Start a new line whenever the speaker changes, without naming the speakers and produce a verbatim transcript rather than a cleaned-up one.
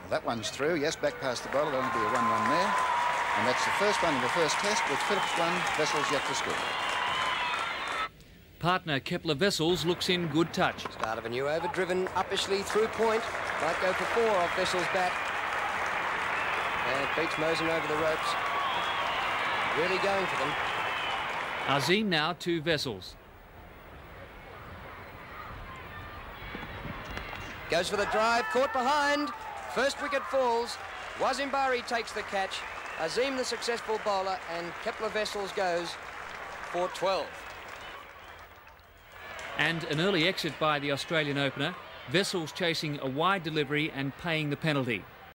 That one's through, yes, back past the bowler. That'll be a one one there. And that's the first one in the first test, with Phillips one, Wessels yet to score.
Partner Kepler Wessels looks in good touch.
Start of a new over, driven uppishly through point. Might go for four off Wessels' bat. And beats Mosen over the ropes. Really going for them.
Azeem now to Wessels.
Goes for the drive, caught behind. First wicket falls. Wasim Bari takes the catch. Azeem the successful bowler, and Kepler Wessels goes for twelve.
And an early exit by the Australian opener. Wessels chasing a wide delivery and paying the penalty.